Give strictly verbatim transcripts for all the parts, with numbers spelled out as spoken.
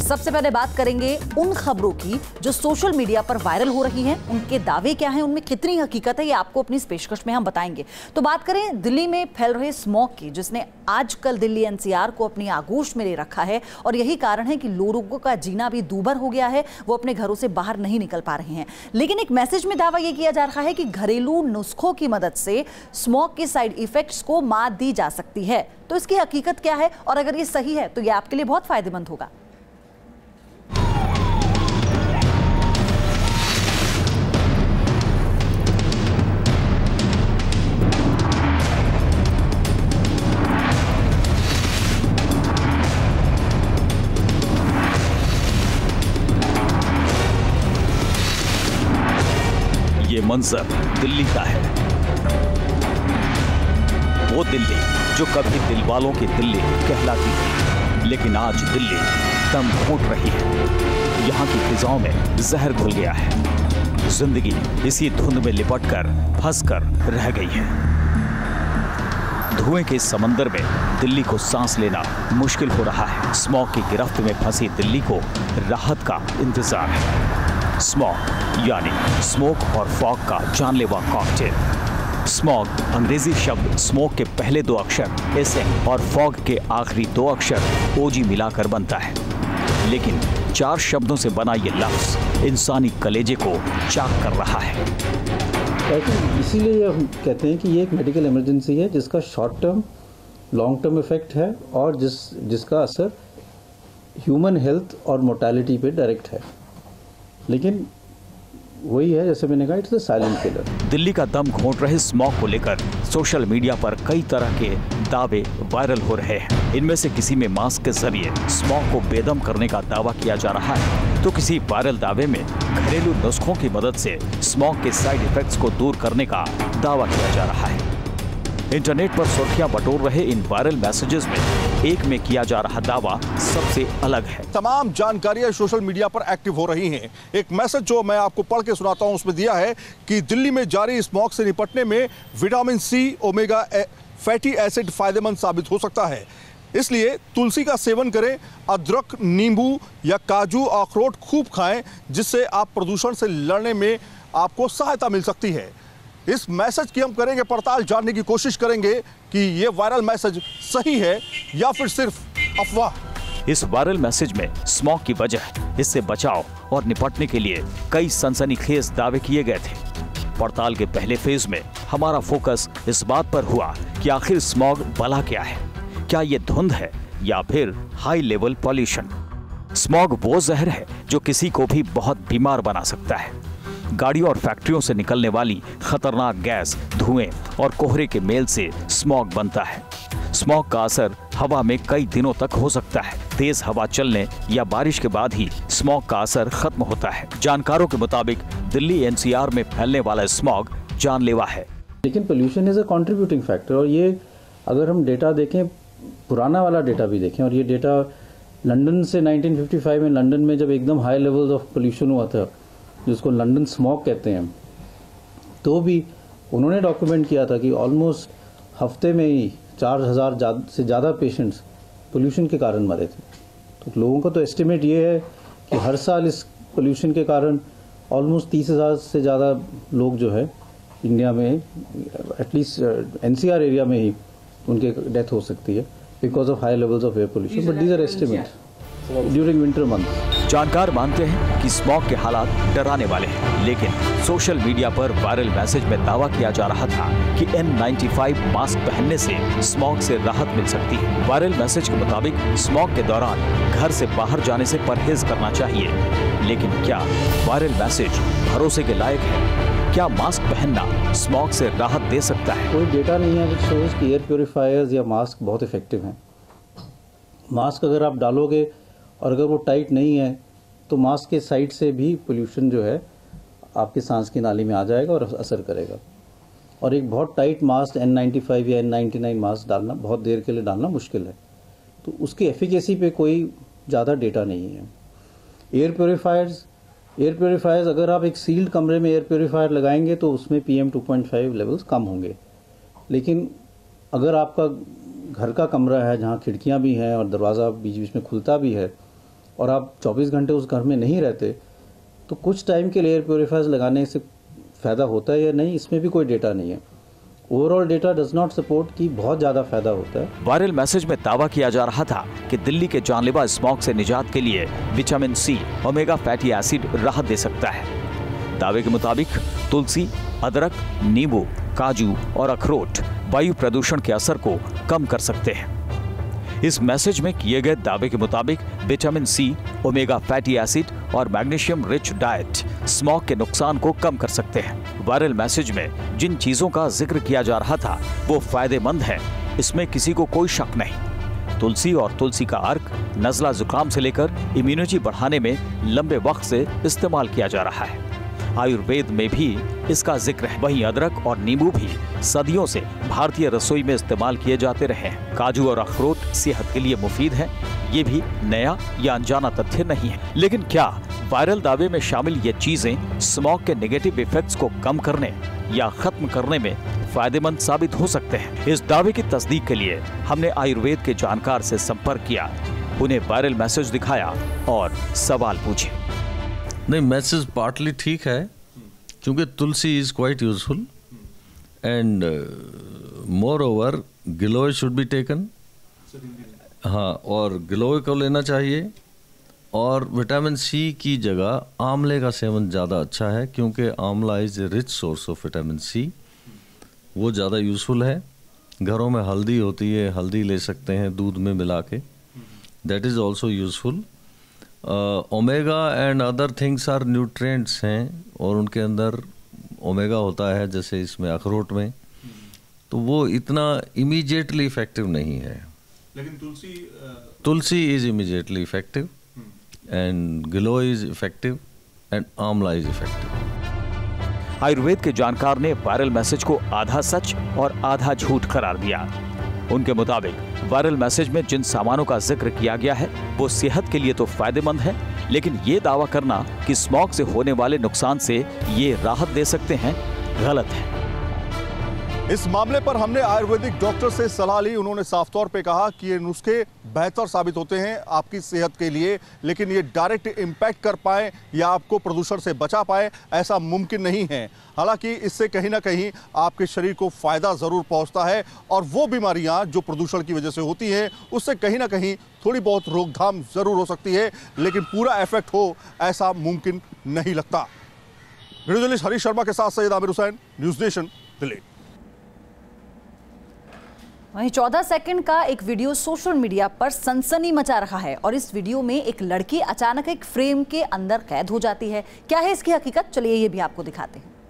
सबसे पहले बात करेंगे उन खबरों की जो सोशल मीडिया पर वायरल हो रही हैं। उनके दावे क्या हैं, उनमें कितनी हकीकत है, ये आपको अपनी इस पेशकश में हम बताएंगे। तो बात करें दिल्ली में फैल रहे स्मॉग की, जिसने आजकल दिल्ली एनसीआर को अपनी आगोश में ले रखा है और यही कारण है कि लोगों का जीना भी दूभर हो गया है। वो अपने घरों से बाहर नहीं निकल पा रहे हैं। लेकिन एक मैसेज में दावा यह किया जा रहा है कि घरेलू नुस्खों की मदद से स्मॉग के साइड इफेक्ट्स को मात दी जा सकती है। तो इसकी हकीकत क्या है और अगर ये सही है तो ये आपके लिए बहुत फायदेमंद होगा। ये मंजर दिल्ली का है, वो दिल्ली जो कभी दिल वालों की दिल्ली कहलाती थी, लेकिन आज दिल्ली दम घोंट रही है। यहाँ की फिजाओं में जहर घुल गया है। जिंदगी इसी धुंध में लिपटकर फंसकर रह गई है। धुएं के समंदर में दिल्ली को सांस लेना मुश्किल हो रहा है। स्मॉग की गिरफ्त में फंसी दिल्ली को राहत का इंतजार है। स्मॉग यानी स्मोक और फॉग का जानलेवा कॉकटेल। स्मॉग अंग्रेजी शब्द स्मोक के पहले दो अक्षर एस एम और फॉग के आखिरी दो अक्षर ओ जी मिलाकर बनता है, लेकिन चार शब्दों से बना ये लफ्ज इंसानी कलेजे को चाक कर रहा है। इसीलिए हम कहते हैं कि ये एक मेडिकल इमरजेंसी है जिसका short term long term effect है और जिस जिसका असर ह्यूमन हेल्थ और मोर्टेलिटी पे डायरेक्ट है। लेकिन वही है, जैसे मैंने कहा, it's the silent killer. Delhi का दम घोंट रहे स्मॉग को लेकर सोशल मीडिया पर कई तरह के दावे वायरल हो रहे हैं। इनमें से किसी में मास्क के जरिए स्मॉग को बेदम करने का दावा किया जा रहा है, तो किसी वायरल दावे में घरेलू नुस्खों की मदद से स्मॉग के साइड इफेक्ट्स को दूर करने का दावा किया जा रहा है। इंटरनेट पर सुर्खियां बटोर रहे इन वायरल मैसेजेस में एक में किया जा रहा दावा सबसे अलग है। तमाम जानकारियां सोशल मीडिया पर एक्टिव हो रही हैं। एक मैसेज जो मैं आपको पढ़ के सुनाता हूं उसमें दिया है कि दिल्ली में जारी स्मॉग से निपटने में vitamin C, omega fatty acid फायदेमंद साबित हो सकता है। इसलिए तुलसी का सेवन करें, अदरक, नींबू या काजू, अखरोट खूब खाएं, जिससे आप प्रदूषण से लड़ने में आपको सहायता मिल सकती है। इस मैसेज की हम करेंगे पड़ताल, जानने की कोशिश करेंगे कि ये वायरल मैसेज सही है या फिर सिर्फ अफवाह। इस वायरल मैसेज में स्मॉग की वजह, इससे बचाव और निपटने के लिए कई सनसनीखेज दावे किए गए थे। पड़ताल के पहले फेज में हमारा फोकस इस बात पर हुआ कि आखिर स्मॉग भला क्या है। क्या ये धुंध है या फिर हाई लेवल पॉल्यूशन? स्मॉग वो जहर है जो किसी को भी बहुत बीमार बना सकता है। गाड़ियों और फैक्ट्रियों से निकलने वाली खतरनाक गैस, धुएं और कोहरे के मेल से स्मॉग बनता है। स्मॉग का असर हवा में कई दिनों तक हो सकता है। तेज हवा चलने या बारिश के बाद ही स्मॉग का असर खत्म होता है। जानकारों के मुताबिक दिल्ली एन सी आर में फैलने वाला स्मॉग जानलेवा है। लेकिन pollution is a contributing factor, और ये अगर हम डेटा देखें, पुराना वाला डेटा भी देखें, और ये डेटा लंदन से नाइनटीन फिफ्टी फाइव में लंदन में जब एकदम हाई लेवल्स ऑफ पोल्यूशन हुआ था, जिसको लंदन स्मॉग कहते हैं, तो भी उन्होंने डॉक्यूमेंट किया था कि ऑलमोस्ट हफ्ते में ही चार हज़ार से ज़्यादा पेशेंट्स पोल्यूशन के कारण मरे थे। तो लोगों का तो एस्टिमेट ये है कि हर साल इस पोल्यूशन के कारण ऑलमोस्ट तीस हज़ार से ज़्यादा लोग जो है इंडिया में, एटलीस्ट एनसीआर एरिया में ही उनके डेथ हो सकती है because of high levels of air pollution. But these are estimate during winter month. जानकार मानते हैं कि स्मॉग के हालात डराने वाले हैं, लेकिन सोशल मीडिया पर वायरल मैसेज में दावा किया जा रहा था कि एन नाइंटी फाइव मास्क पहनने से स्मॉग से राहत मिल सकती है। वायरल मैसेज के मुताबिक स्मॉग के दौरान घर से बाहर जाने से परहेज करना चाहिए, लेकिन क्या वायरल मैसेज भरोसे के लायक है? क्या मास्क पहनना स्मॉग से राहत दे सकता है? कोई डेटा नहीं है जो शोज कि एयर प्योरीफायर्स या मास्क बहुत इफेक्टिव हैं। मास्क अगर आप डालोगे और अगर वो टाइट नहीं है तो मास्क के साइड से भी पोल्यूशन जो है आपके सांस की नाली में आ जाएगा और असर करेगा। और एक बहुत tight mask N ninety five या एन नाइंटी नाइन मास्क डालना, बहुत देर के लिए डालना मुश्किल है, तो उसकी एफिकेसी पे कोई ज़्यादा डेटा नहीं है। एयर प्योरीफायर्स एयर प्योरीफायर्स अगर आप एक सील्ड कमरे में एयर प्योरीफायर लगाएंगे तो उसमें P M two point five levels कम होंगे, लेकिन अगर आपका घर का कमरा है जहाँ खिड़कियाँ भी हैं और दरवाज़ा बीच बीच में खुलता भी है, और आप चौबीस घंटे उस घर में नहीं रहते, तो कुछ टाइम के लिए एयर प्योरीफायर्स लगाने से फ़ायदा होता है या नहीं, इसमें भी कोई डेटा नहीं है। Overall data does not support कि बहुत ज़्यादा फायदा होता है। वायरल मैसेज में दावा किया जा रहा था कि दिल्ली के जानलेवा स्मॉग से निजात के लिए vitamin C, omega fatty acid राहत दे सकता है। दावे के मुताबिक तुलसी, अदरक, नींबू, काजू और अखरोट वायु प्रदूषण के असर को कम कर सकते हैं। इस मैसेज में किए गए दावे के मुताबिक vitamin C, omega fatty acid और मैग्नीशियम रिच डाइट स्मॉग के नुकसान को कम कर सकते हैं। वायरल मैसेज में जिन चीजों का जिक्र किया जा रहा था वो फायदेमंद है, इसमें किसी को कोई शक नहीं। तुलसी और तुलसी का अर्क नज़ला जुकाम से लेकर इम्यूनिटी बढ़ाने में लंबे वक्त से इस्तेमाल किया जा रहा है। आयुर्वेद में भी इसका जिक्र है। वहीं अदरक और नींबू भी सदियों से भारतीय रसोई में इस्तेमाल किए जाते रहे हैं। काजू और अखरोट सेहत के लिए मुफीद है, ये भी नया या अनजाना तथ्य नहीं है। लेकिन क्या वायरल दावे में शामिल ये चीजें स्मॉग के नेगेटिव इफेक्ट्स को कम करने या खत्म करने में फायदेमंद साबित हो सकते हैं? इस दावे की तस्दीक के लिए हमने आयुर्वेद के जानकार से संपर्क किया, उन्हें वायरल मैसेज दिखाया और सवाल पूछे। नहीं, मैसेज पार्टली ठीक है क्योंकि tulsi is quite useful and moreover giloy should be taken. हाँ, और गिलोय को लेना चाहिए। और विटामिन सी की जगह आंवले का सेवन ज़्यादा अच्छा है क्योंकि amla is a rich source of vitamin C, वो ज़्यादा यूजफुल है। घरों में हल्दी होती है, हल्दी ले सकते हैं दूध में मिला के, that is also useful. Omega and other things are nutrients हैं और उनके अंदर ओमेगा होता है जैसे इसमें अखरोट में, तो वो इतना इमीडिएटली इफेक्टिव नहीं है। लेकिन tulsi tulsi is immediately effective and giloy is effective and amla is effective. आयुर्वेद के जानकार ने वायरल मैसेज को आधा सच और आधा झूठ करार दिया। उनके मुताबिक वायरल मैसेज में जिन सामानों का जिक्र किया गया है वो सेहत के लिए तो फायदेमंद है, लेकिन ये दावा करना कि स्मॉग से होने वाले नुकसान से ये राहत दे सकते हैं, गलत है। इस मामले पर हमने आयुर्वेदिक डॉक्टर से सलाह ली। उन्होंने साफ तौर पे कहा कि ये नुस्खे बेहतर साबित होते हैं आपकी सेहत के लिए, लेकिन ये डायरेक्ट इम्पैक्ट कर पाए या आपको प्रदूषण से बचा पाए ऐसा मुमकिन नहीं है। हालांकि इससे कहीं ना कहीं आपके शरीर को फायदा जरूर पहुंचता है और वो बीमारियां जो प्रदूषण की वजह से होती हैं उससे कहीं ना कहीं थोड़ी बहुत रोकथाम जरूर हो सकती है, लेकिन पूरा इफेक्ट हो ऐसा मुमकिन नहीं लगता। वीडियो जर्नलिस्ट हरीश शर्मा के साथ सैयद आमिर हुसैन, न्यूज नेशन, दिल्ली। वहीं चौदह सेकंड का एक वीडियो सोशल मीडिया पर सनसनी मचा रहा है और इस वीडियो में एक लड़की अचानक एक फ्रेम के अंदर कैद हो जाती है। क्या है इसकी हकीकत, चलिए ये भी आपको दिखाते हैं।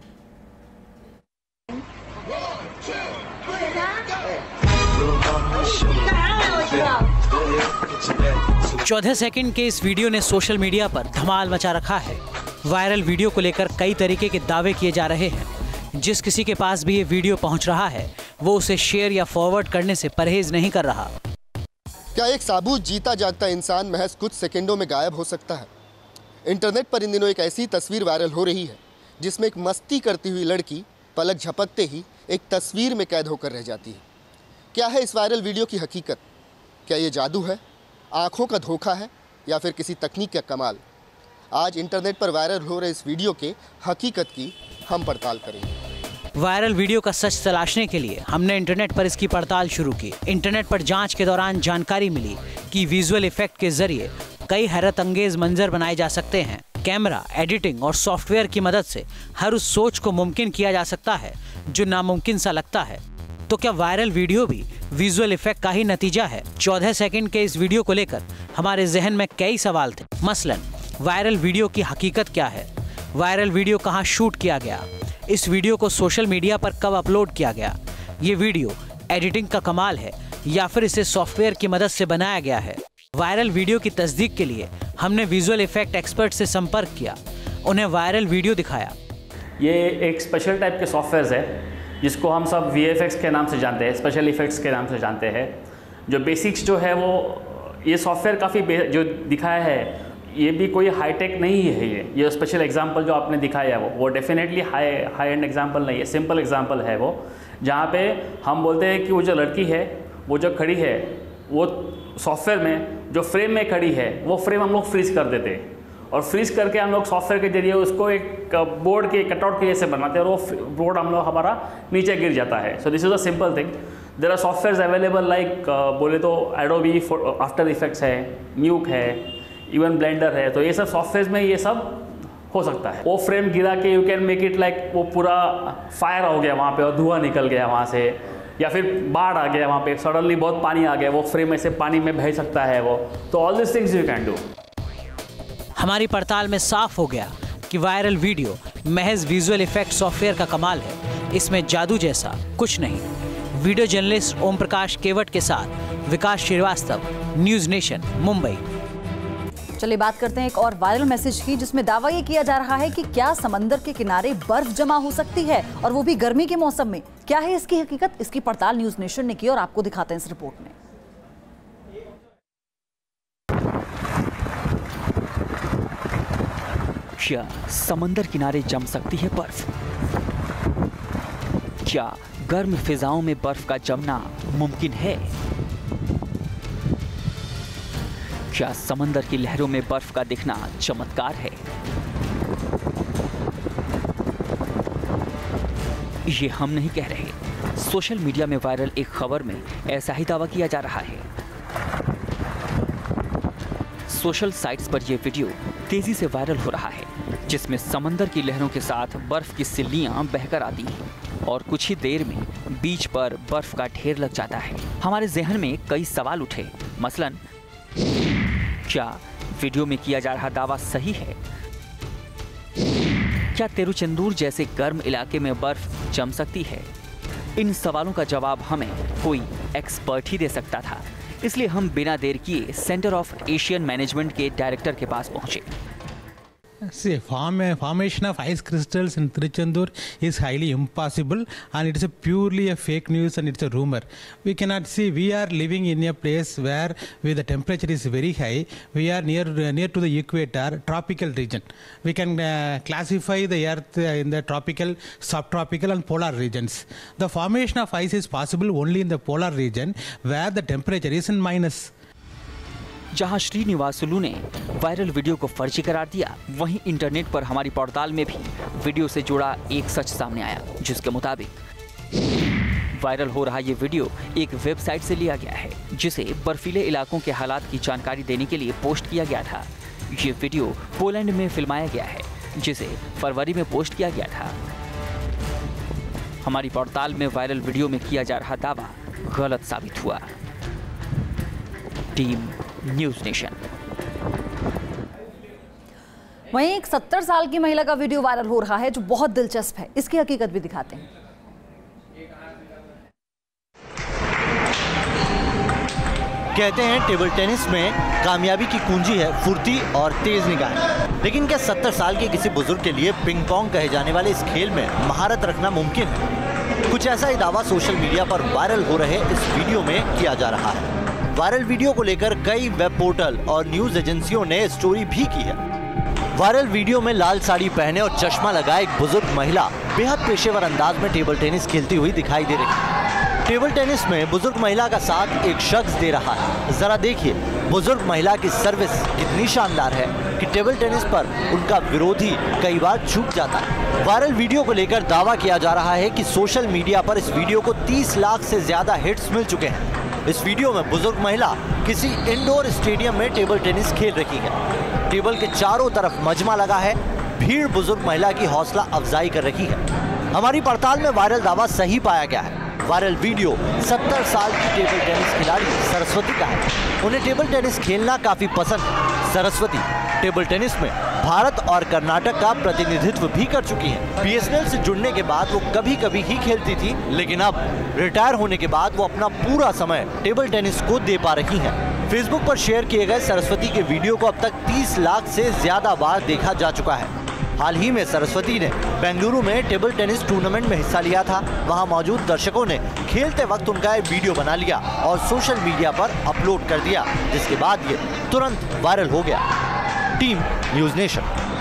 चौदह सेकंड के इस वीडियो ने सोशल मीडिया पर धमाल मचा रखा है। वायरल वीडियो को लेकर कई तरीके के दावे किए जा रहे हैं। जिस किसी के पास भी ये वीडियो पहुंच रहा है वो उसे शेयर या फॉरवर्ड करने से परहेज नहीं कर रहा। क्या एक साबुत जीता जागता इंसान महज कुछ सेकंडों में गायब हो सकता है? इंटरनेट पर इन दिनों एक ऐसी तस्वीर वायरल हो रही है जिसमें एक मस्ती करती हुई लड़की पलक झपकते ही एक तस्वीर में कैद होकर रह जाती है। क्या है इस वायरल वीडियो की हकीकत? क्या ये जादू है, आँखों का धोखा है या फिर किसी तकनीक का कमाल? आज इंटरनेट पर वायरल हो रहे इस वीडियो के हकीकत की हम पड़ताल करेंगे। वायरल वीडियो का सच तलाशने के लिए हमने इंटरनेट पर इसकी पड़ताल शुरू की। इंटरनेट पर जांच के दौरान जानकारी मिली कि विजुअल इफेक्ट के जरिए कई हैरत अंगेज मंजर बनाए जा सकते हैं। कैमरा, एडिटिंग और सॉफ्टवेयर की मदद से हर उस सोच को मुमकिन किया जा सकता है जो नामुमकिन सा लगता है। तो क्या वायरल वीडियो भी विजुअल इफेक्ट का ही नतीजा है? चौदह सेकंड के इस वीडियो को लेकर हमारे जहन में कई सवाल थे। मसलन, वायरल वीडियो की हकीकत क्या है? वायरल वीडियो कहाँ शूट किया गया? इस वीडियो को सोशल मीडिया पर कब अपलोड किया गया? ये वीडियो एडिटिंग का कमाल है या फिर इसे सॉफ्टवेयर की मदद से बनाया गया है? वायरल वीडियो की तस्दीक के लिए हमने विजुअल इफेक्ट एक्सपर्ट से संपर्क किया, उन्हें वायरल वीडियो दिखाया। ये एक स्पेशल टाइप के सॉफ्टवेयर है जिसको हम सब वी एफ एक्स के नाम से जानते हैं, स्पेशल इफेक्ट्स के नाम से जानते हैं। जो बेसिक्स जो है वो ये सॉफ्टवेयर काफ़ी जो दिखाया है ये भी कोई हाई टेक नहीं है। ये ये स्पेशल एग्जांपल जो आपने दिखाया है वो वो definitely high high end example नहीं है, सिंपल एग्जांपल है वो, जहाँ पे हम बोलते हैं कि वो जो लड़की है वो जो खड़ी है वो सॉफ्टवेयर में जो फ्रेम में खड़ी है वो फ्रेम हम लोग फ्रीज कर देते हैं, और फ्रीज करके हम लोग सॉफ्टवेयर के जरिए उसको एक बोर्ड के कटआउट के जैसे बनाते हैं, और वो बोर्ड हम लोग हमारा नीचे गिर जाता है. So this is a simple thing. There are software available like बोले तो एडोबी आफ्टर इफेक्ट्स है, न्यूक है, इवन ब्लेंडर है. तो ये सब सॉफ्टवेयर में ये सब हो सकता है. वो फ्रेम गिरा के you can make it like वो पूरा फायर हो गया वहाँ पे और धुआं निकल गया वहाँ से, या फिर बाढ़ आ गया वहाँ पे, सडनली बहुत पानी आ गया, वो फ्रेम ऐसे पानी में बह सकता है वो. तो all this things you can do. हमारी पड़ताल में साफ हो गया कि वायरल वीडियो महज विजुअल इफेक्ट सॉफ्टवेयर का कमाल है, इसमें जादू जैसा कुछ नहीं. वीडियो जर्नलिस्ट ओम प्रकाश केवट के साथ विकास श्रीवास्तव, न्यूज़ नेशन, मुंबई. चलिए बात करते हैं एक और वायरल मैसेज की, जिसमें दावा ये किया जा रहा है कि क्या समंदर के किनारे बर्फ जमा हो सकती है, और वो भी गर्मी के मौसम में. क्या है इसकी हकीकत? इसकी पड़ताल न्यूज़ नेशन ने की और आपको दिखाते हैं इस रिपोर्ट में. क्या समंदर किनारे जम सकती है बर्फ? क्या गर्म फिजाओं में बर्फ का जमना मुमकिन है? क्या समंदर की लहरों में बर्फ का दिखना चमत्कार है? ये हम नहीं कह रहे, सोशल मीडिया में वायरल एक खबर में ऐसा ही दावा किया जा रहा है. सोशल साइट्स पर यह वीडियो तेजी से वायरल हो रहा है, जिसमें समंदर की लहरों के साथ बर्फ की सिल्लियां बहकर आती हैं और कुछ ही देर में बीच पर बर्फ का ढेर लग जाता है. हमारे जहन में कई सवाल उठे. मसलन, क्या वीडियो में किया जा रहा दावा सही है? क्या तिरुचेंदूर जैसे गर्म इलाके में बर्फ जम सकती है? इन सवालों का जवाब हमें कोई एक्सपर्ट ही दे सकता था, इसलिए हम बिना देर किए सेंटर ऑफ एशियन मैनेजमेंट के डायरेक्टर के पास पहुंचे. See, form, formation of ice crystals in Tiruchendur is highly impossible, and it is a purely a fake news and it's a rumor. We cannot see. We are living in a place where, where the temperature is very high. We are near near to the equator, tropical region. We can uh, classify the earth in the tropical, subtropical and polar regions. The formation of ice is possible only in the polar region where the temperature is in minus. जहां श्रीनिवासुलु ने viral video को फर्जी करार दिया, वहीं internet पर हमारी पड़ताल में भी वीडियो से जुड़ा एक सच सामने आया, जिसके मुताबिक वायरल हो रहा ये वीडियो एक वेबसाइट से लिया गया है, जिसे बर्फीले इलाकों के हालात की जानकारी देने के लिए पोस्ट किया गया था. ये वीडियो पोलैंड में फिल्माया गया है, जिसे फरवरी में पोस्ट किया गया था. हमारी पड़ताल में वायरल वीडियो में किया जा रहा दावा गलत साबित हुआ. Team News Nation. वहीं एक सत्तर साल की महिला का वीडियो वायरल हो रहा है, जो बहुत दिलचस्प है. इसकी हकीकत भी दिखाते हैं. कहते हैं टेबल टेनिस में कामयाबी की कुंजी है फुर्ती और तेज निगाहें, लेकिन क्या सत्तर साल के किसी बुजुर्ग के लिए पिंग पोंग कहे जाने वाले इस खेल में महारत रखना मुमकिन है? कुछ ऐसा ही दावा सोशल मीडिया पर वायरल हो रहे इस वीडियो में किया जा रहा है. वायरल वीडियो को लेकर कई वेब पोर्टल और न्यूज एजेंसियों ने स्टोरी भी की है. वायरल वीडियो में लाल साड़ी पहने और चश्मा लगाए एक बुजुर्ग महिला बेहद पेशेवर अंदाज में टेबल टेनिस खेलती हुई दिखाई दे रही है. टेबल टेनिस में बुजुर्ग महिला का साथ एक शख्स दे रहा है. जरा देखिए बुजुर्ग महिला की सर्विस कितनी शानदार है कि टेबल टेनिस पर उनका विरोधी कई बार चूक जाता है. वायरल वीडियो को लेकर दावा किया जा रहा है कि सोशल मीडिया पर इस वीडियो को तीस लाख से ज्यादा हिट्स मिल चुके हैं. इस वीडियो में बुजुर्ग महिला किसी इंडोर स्टेडियम में टेबल टेनिस खेल रही है. टेबल के चारों तरफ मजमा लगा है. भीड़ बुजुर्ग महिला की हौसला अफजाई कर रही है. हमारी पड़ताल में वायरल दावा सही पाया गया है. वायरल वीडियो सत्तर साल की टेबल टेनिस खिलाड़ी सरस्वती का है. उन्हें टेबल टेनिस खेलना काफी पसंद है. सरस्वती टेबल टेनिस में भारत और कर्नाटक का प्रतिनिधित्व भी कर चुकी हैं। बीएसएनएल से जुड़ने के बाद वो कभी कभी ही खेलती थी, लेकिन अब रिटायर होने के बाद वो अपना पूरा समय टेबल टेनिस को दे पा रही हैं। फेसबुक पर शेयर किए गए सरस्वती के वीडियो को अब तक तीस लाख से ज्यादा बार देखा जा चुका है। हाल ही में सरस्वती ने बेंगलुरु में टेबल टेनिस टूर्नामेंट में हिस्सा लिया था। वहां मौजूद दर्शकों ने खेलते वक्त उनका एक वीडियो बना लिया और सोशल मीडिया पर अपलोड कर दिया, जिसके बाद ये तुरंत वायरल हो गया। Team News nation.